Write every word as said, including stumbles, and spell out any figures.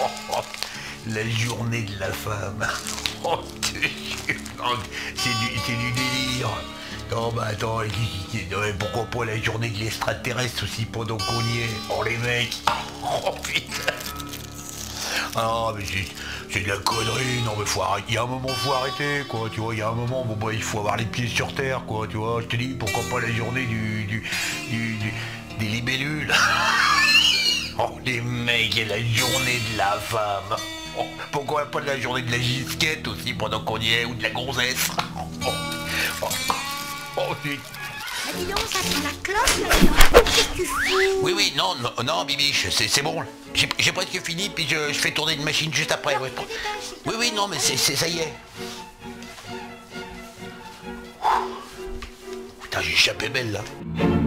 La journée de la femme. Oh, c'est du, c'est du délire. Non, bah attends, pourquoi pas la journée de l'extraterrestre aussi pendant qu'on y est? Oh les mecs. Oh putain. Ah mais c'est, c'est de la connerie, non mais faut arrêter, il y a un moment faut arrêter quoi, tu vois, il y a un moment, bon bah il faut avoir les pieds sur terre quoi, tu vois, je te dis, pourquoi pas la journée du, du, du, du des libellules. Oh les mecs, et la journée de la femme. Oh, pourquoi pas de la journée de la gisquette aussi pendant qu'on y est, ou de la gonzesse. Oh, oh, oh, putain. Ah, dis donc, ça sent la cloche là-dedans. Qu'est-ce que tu fous? Oui, oui, non, non, non Bibiche, c'est, c'est bon. J'ai, j'ai presque fini, puis je, je fais tourner une machine juste après. Ouais. Oui, oui, non, mais c'est, c'est, ça y est. Putain, j'ai échappé belle, là.